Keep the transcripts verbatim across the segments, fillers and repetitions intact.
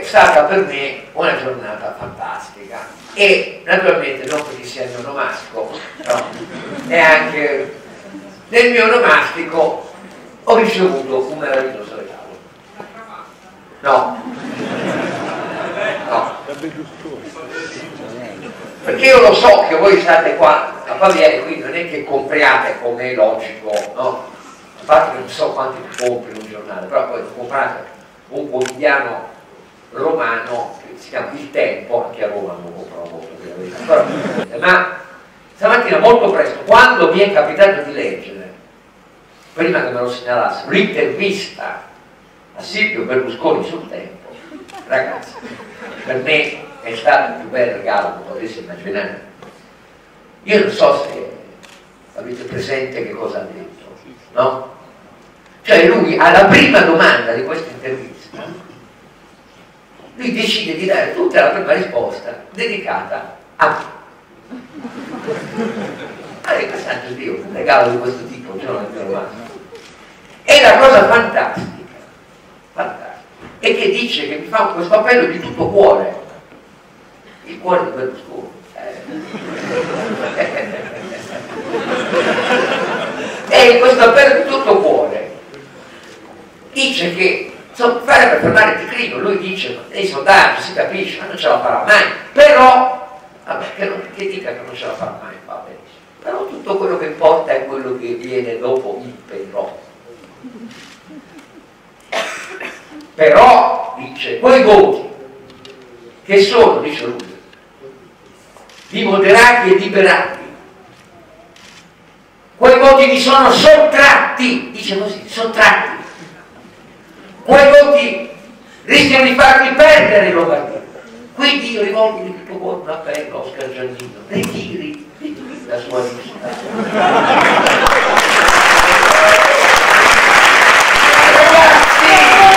è stata per me una giornata fantastica e naturalmente non perché sia il mio onomastico, no, è anche nel mio onomastico ho ricevuto un meraviglioso regalo. No, no, perché io lo so che voi state qua a Baviera, quindi non è che compriate, come è logico, no? A parte che non so quanti compri un giornale, però poi comprate un quotidiano romano che si chiama Il Tempo, anche a Roma non compro molto, però, ma stamattina molto presto, quando mi è capitato di leggere, prima che me lo segnalasse, l'intervista a Silvio Berlusconi sul Tempo, ragazzi, per me è stato il più bel regalo che potessi immaginare. Io non so se avete presente che cosa ha detto, no? Cioè lui alla prima domanda di questa intervista lui decide di dare tutta la prima risposta dedicata a me. Allora, santo Dio, un regalo di questo tipo non è più rimasto. E la cosa fantastica, fantastica, è che dice che mi fa questo appello di tutto cuore, il cuore di Berlusconi. E questo appello di tutto cuore dice che insomma, fare per fermare il declino, lui dice dei sondaggi si capisce, ma non ce la farà mai, però vabbè, che, non, che dica che non ce la farà mai, va benissimo, però tutto quello che importa è quello che viene dopo il però. Però dice quei voti che sono, dice lui, di moderati e liberali, quei voti mi sono sottratti, dice così, sottratti. Quei voti rischiano di farmi perdere in Lombardia. Quindi io rivolgo di tutto cuore un appello a Oscar Giannino, ritiri, ritiri la sua lista. Ragazzi!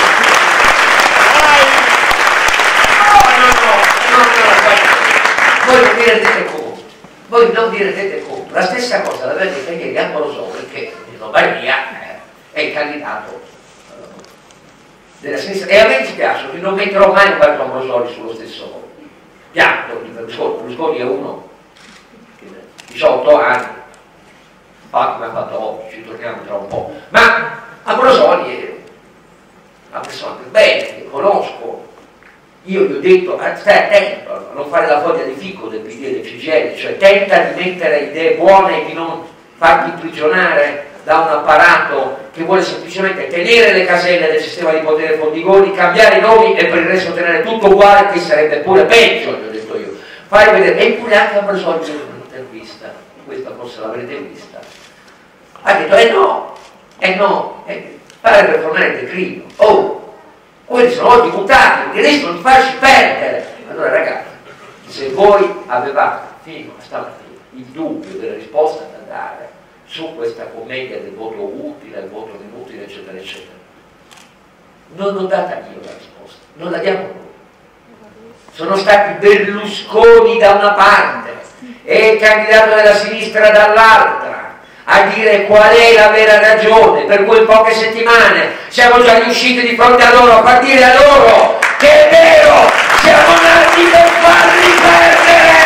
No, no, no, no, no, voi non vi rendete conto, voi non vi rendete conto. La stessa cosa l'aveva detta ieri a Morosoli, che in Lombardia è il candidato della sinistra, e a me dispiace, non metterò mai un Walter Ambrosoli sullo stesso piatto di Berlusconi. Berlusconi è uno che diciotto anni fa come ha fatto oggi, ci torniamo tra un po', ma Ambrosoli è una persona più bella che conosco. Io gli ho detto stai attento a non fare la foglia di fico del P D e del C G I L, cioè tenta di mettere idee buone e di non farti imprigionare da un apparato che vuole semplicemente tenere le caselle del sistema di potere Fondigoni, cambiare i nomi e per il resto tenere tutto uguale, che sarebbe pure peggio, gli ho detto io. Fai vedere, e pure anche Ambrosoli in un'intervista, questa forse l'avrete vista, ha detto, eh no, eh no, eh, fare per formare il declino, oh, quelli sono oggi mutati, rischiano di farci perdere. Allora ragazzi, se voi avevate fino a stamattina il dubbio della risposta da dare su questa commedia del voto utile, il voto inutile, eccetera, eccetera, non ho data io la risposta, non la diamo noi. Sono stati Berlusconi da una parte e il candidato della sinistra dall'altra a dire qual è la vera ragione. Per quelle poche settimane siamo già riusciti di fronte a loro a far dire a loro che è vero, siamo nati per farli perdere.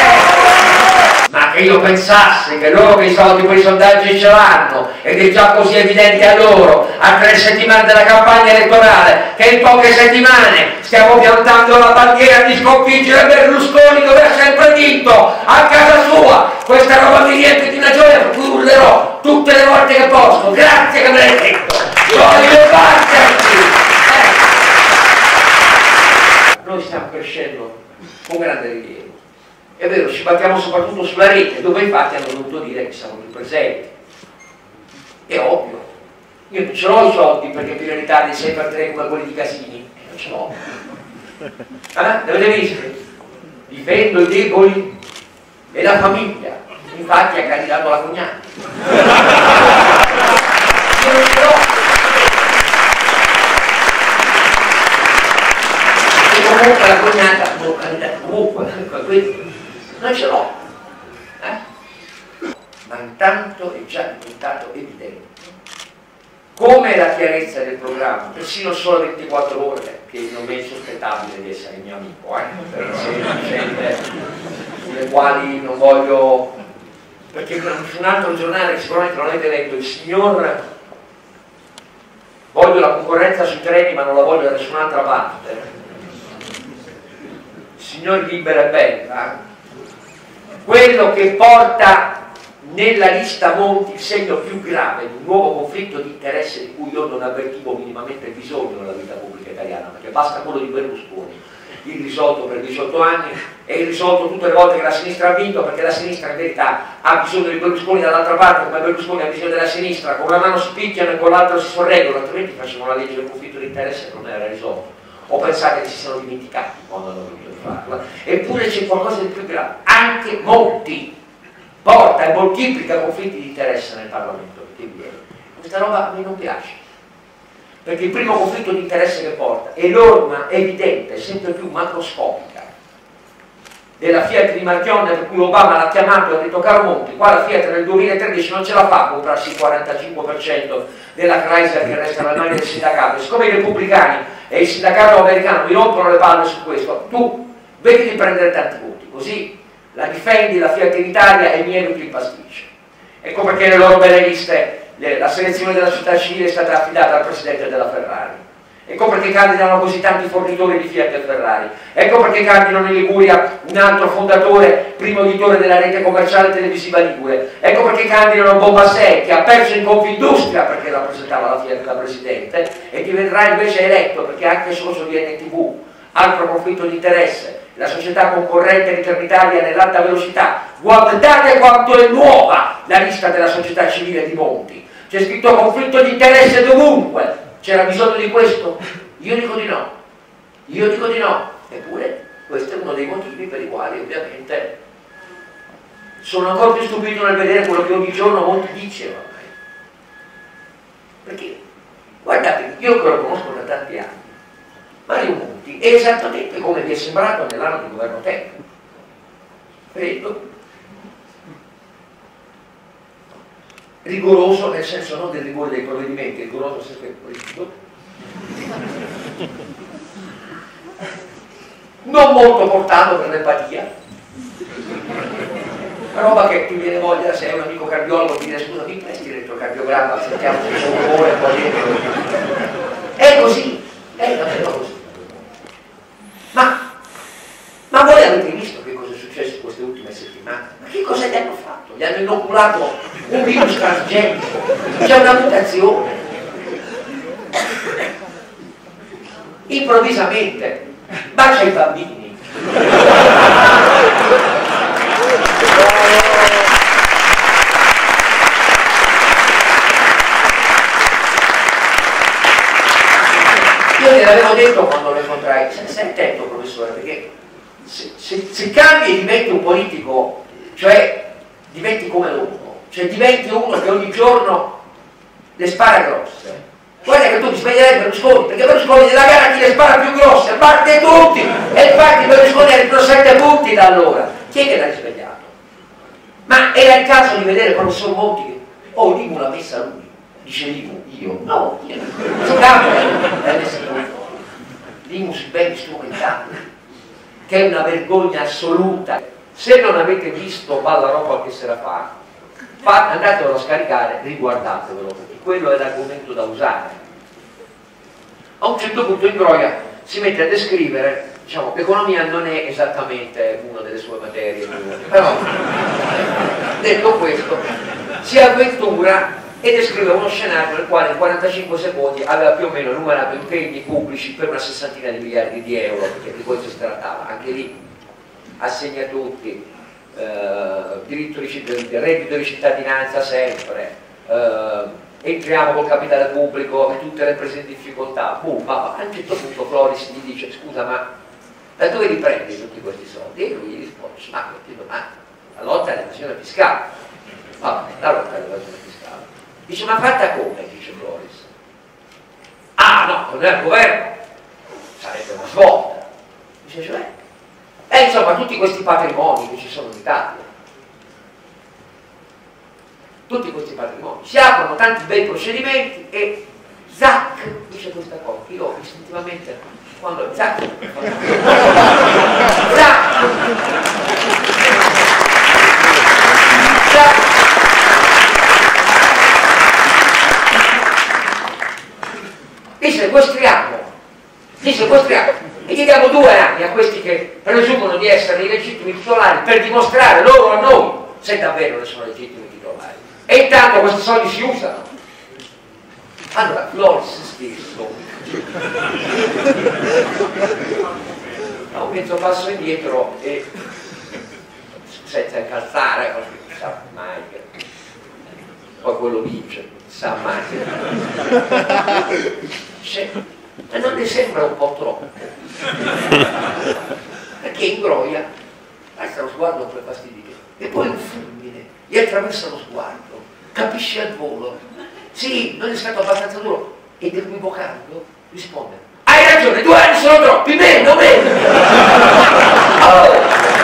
Ma che io pensassi che loro che i soldi per i sondaggi ce l'hanno ed è già così evidente a loro a tre settimane della campagna elettorale che in poche settimane stiamo piantando la bandiera di sconfiggere Berlusconi dove ha sempre vinto a casa sua. Questa roba mi riempie di una gioia per cui urlerò tutte le volte che posso. Grazie che me l'hai detto, voglio batterti. Eh. Noi stiamo crescendo con grande rilievo. È vero, ci battiamo soprattutto sulla rete, dove infatti hanno dovuto dire che siamo più presenti. È ovvio. Io non ce l'ho i soldi per riempire l'Italia di sei per tre come quelli di Casini. Non ce l'ho. Eh? L'avete visto? Difendo i deboli e la famiglia. Infatti ha candidato la cognata. Io non ce l'ho. E comunque la cognata non candidata comunque. Quindi, non ce l'ho, eh? Ma intanto è già diventato evidente come la chiarezza del programma, persino solo ventiquattro ore, che non è insospettabile di essere mio amico, eh, per gente sulle quali non voglio, perché su un altro giornale che sicuramente non avete letto, il signor voglio la concorrenza sui treni ma non la voglio da nessun'altra parte, il signor Libera e Bella, quello che porta nella lista Monti il segno più grave di un nuovo conflitto di interesse di cui io non avvertivo minimamente bisogno nella vita pubblica italiana, perché basta quello di Berlusconi, il risolto per diciotto anni e il risolto tutte le volte che la sinistra ha vinto, perché la sinistra in verità ha bisogno di Berlusconi dall'altra parte, come Berlusconi ha bisogno della sinistra, con una mano si picchiano e con l'altra si sorreggono, altrimenti facevano la legge del conflitto di interesse e non era risolto. O pensate che si siano dimenticati quando hanno voluto farla? Eppure c'è qualcosa di più grave, anche Monti porta e moltiplica conflitti di interesse nel Parlamento che viene. Questa roba a me non piace, perché il primo conflitto di interesse che porta è l'orma evidente, sempre più macroscopica, della Fiat di Marchionne, per cui Obama l'ha chiamato e ha detto: caro Monti, qua la Fiat nel duemilatredici non ce la fa a comprarsi il quarantacinque per cento della Chrysler che resta nelle mani del sindacato, siccome i repubblicani e il sindacato americano mi rompono le palle su questo, tu vedi di prendere tanti voti, così la difendi la Fiat in Italia e mi eviti il pasticcio. Ecco perché nelle loro belle liste le, la selezione della società civile è stata affidata al presidente della Ferrari. Ecco perché candidano così tanti fornitori di Fiat e Ferrari. Ecco perché candidano in Liguria un altro fondatore, primo editore della rete commerciale televisiva ligure. Ecco perché candidano Bombasè, che ha perso in Confindustria perché rappresentava la Fiat da presidente e diventerà invece eletto perché è anche socio di N T V. Altro conflitto di interesse. La società concorrente di Trenitalia nell'alta velocità. Guardate quanto è nuova la lista della società civile di Monti. C'è scritto conflitto di interesse dovunque. C'era bisogno di questo? Io dico di no. Io dico di no. Eppure questo è uno dei motivi per i quali ovviamente sono ancora più stupito nel vedere quello che ogni giorno Monti dice ormai. Perché, guardate, io che lo conosco da tanti anni, Mario Monti è esattamente come vi è sembrato nell'anno di governo tecnico. Credo. Rigoroso nel senso non del rigore dei provvedimenti, rigoroso nel senso politico. Non molto portato per l'empatia. Una roba che ti viene voglia, se è un amico cardiologo, ti dire: scusa, mi presti il elettrocardiogamma, sentiamo se c'è un rumore qua dentro. È così, è davvero così. Ma, ma voi avete visto che cosa è successo queste ultime settimane? Ma che cosa gli hanno fatto? Gli hanno inoculato un virus transgenico, c'è una mutazione. Improvvisamente bacia i bambini. Io gliel'avevo detto quando lo incontrai: stai attento professore, perché se, se, se cambi e diventi un politico, cioè diventi come l'uomo, cioè diventi uno che ogni giorno le spara grosse. Guarda che tu ti sveglierai Berlusconi, perché Berlusconi nella gara chi le spara più grosse, batte tutti, e infatti Berlusconi ha preso sette punti da allora. Chi è che l'ha risvegliato? Ma era il caso di vedere il professor Monti che, oh, Limu l'ha messa lui. Dice Limu, io? No, io non si cambia, Limu sui beni strumentali, che è una vergogna assoluta. Se non avete visto Ballarò qualche sera fa, fa, andatevelo a scaricare, riguardatevelo, perché quello è l'argomento da usare. A un certo punto Ingroia si mette a descrivere, diciamo, l'economia non è esattamente una delle sue materie, però detto questo si avventura e descrive uno scenario nel quale in quarantacinque secondi aveva più o meno numerato impegni pubblici per una sessantina di miliardi di euro, perché di questo si trattava. Anche lì assegna tutti, eh, diritto di cittadinanza, reddito di cittadinanza sempre, eh, entriamo col capitale pubblico e tutte le imprese in difficoltà. Boom, ma a un certo punto Floris gli dice: scusa, ma da dove li prendi tutti questi soldi? E lui gli risponde: ma ma la lotta all'evasione fiscale. Vabbè, la lotta all'evasione fiscale. Dice: ma fatta come? Dice Floris. Ah no, non è il governo, sarebbe una svolta. Dice: cioè? E insomma tutti questi patrimoni che ci sono in Italia, tutti questi patrimoni, si aprono tanti bei procedimenti e Zac dice questa cosa, io istintivamente quando Zac Zac Zac li sequestriamo, li sequestriamo e gli diamo due anni a questi che presumono di essere i legittimi titolari per dimostrare loro a noi se davvero ne sono legittimi titolari. E intanto questi soldi si usano. Allora, Floris stesso fa un mezzo passo indietro e senza incalzare, così, sa mai che poi quello vince, sa mai che... Ma non le sembra un po' troppo? Perché ingroia, alza lo sguardo per fastidio, e poi un fulmine gli attraversa lo sguardo, capisce al volo. Sì, non è stato abbastanza duro, ed equivocando risponde: hai ragione, due anni sono troppi, meno, meno. Oh!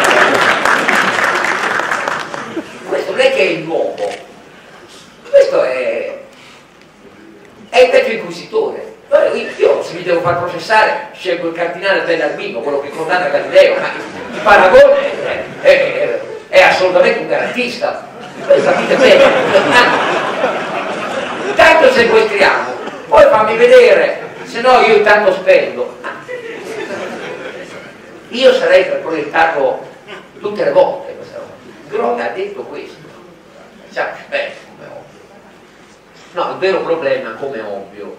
Questo non è che è il nuovo, questo è, è il vecchio inquisitore. Io se mi devo far processare scelgo il cardinale Bellarmino, quello che condanna Galileo, ma il paragone è, è, è assolutamente un garantista, voi capite bene. Intanto sequestriamo, poi fammi vedere, se no io intanto spendo. Io sarei per proiettarlo tutte le volte questa roba. Groga ha detto questo, diciamo, beh, come ovvio. No, il vero problema, come ovvio,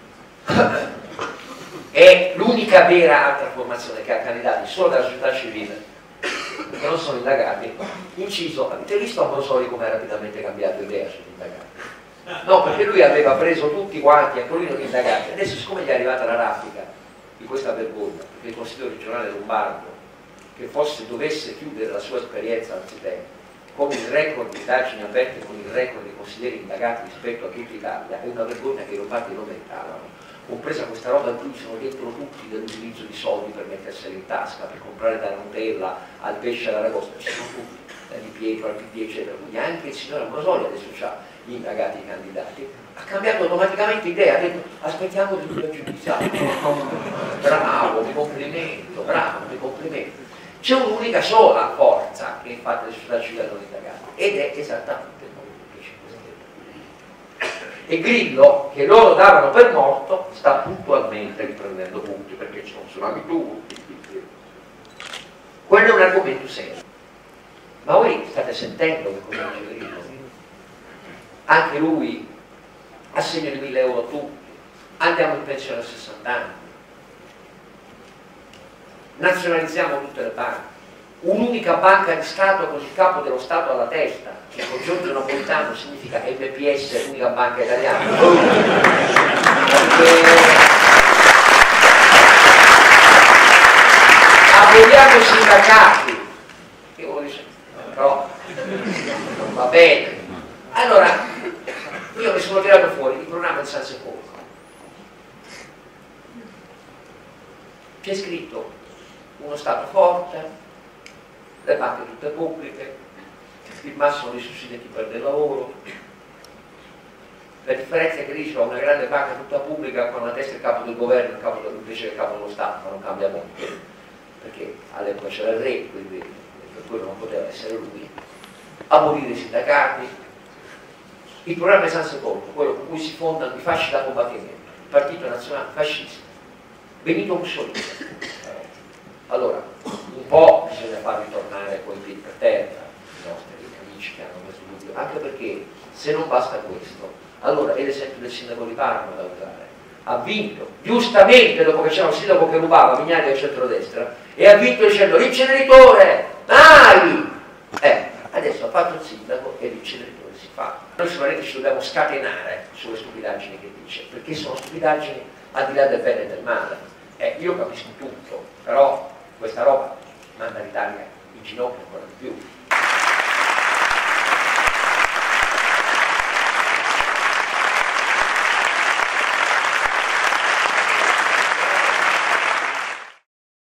è l'unica vera altra formazione che ha candidati solo dalla società civile che non sono indagati. Inciso, avete visto Ambrosoli come ha rapidamente cambiato idea sugli indagati? No, perché lui aveva preso tutti quanti a Torino gli indagati, adesso siccome gli è arrivata la raffica di questa vergogna, perché il Consiglio regionale lombardo, che fosse dovesse chiudere la sua esperienza anzitempo con il record di indagini aperte, con il record di consiglieri indagati rispetto a tutta Italia, è una vergogna che i lombardi non meritavano. Compresa questa roba in cui sono dentro tutti dell'utilizzo di soldi per metterseli in tasca, per comprare da Nutella al pesce all'aragosta, ci sono tutti, da Di Pietro al P D eccetera, quindi anche il signor Ambrosoli adesso ha gli indagati i candidati, ha cambiato automaticamente idea, ha detto aspettiamo di due giudiziari, bravo, mi complimento, bravo, mi complimento. C'è un'unica sola forza che infatti le società civili hanno indagato ed è esattamente il Movimento cinque Stelle. E Grillo, che loro davano per morto, sta puntualmente riprendendo punti perché ci sono abitudini. Quello è un argomento serio. Ma voi state sentendo che cosa dice Grillo? Anche lui assegno di mille euro a tutti, andiamo in pensione a sessanta anni, nazionalizziamo tutte le banche, un'unica banca di Stato con il capo dello Stato alla testa, che con Giorgio Napolitano significa M P S, unica banca italiana. Aboliamo i sindacati, che vuol dire? No, non va bene. Allora, io mi sono tirato fuori il programma di San Sepolcro. C'è scritto uno Stato forte, le banche tutte pubbliche, il massimo di sussidi a chi perde il lavoro. La differenza è che lì c'è una grande banca tutta pubblica con la testa il capo del governo, il capo del, invece il capo dello Stato, ma non cambia molto, perché all'epoca c'era il re, quindi per quello non poteva essere lui. Abolire i sindacati, il programma di San Sepolcro, quello con cui si fondano i fasci da combattimento, il Partito Nazionale Fascista, Benito Mussolini. Allora, un po' bisogna far ritornare coi piedi per terra i nostri amici che hanno questo dubbio, anche perché se non basta questo, allora è l'esempio del sindaco di Parma da usare. Ha vinto, giustamente, dopo che c'era un sindaco che rubava, Vignali al centrodestra, e ha vinto dicendo l'inceneritore, mai! Eh, adesso ha fatto il sindaco e l'inceneritore si fa. Noi sicuramente ci dobbiamo scatenare sulle stupidaggini che dice, perché sono stupidaggini al di là del bene e del male. Eh, io capisco tutto, però questa roba manda l'Italia in ginocchio ancora di più.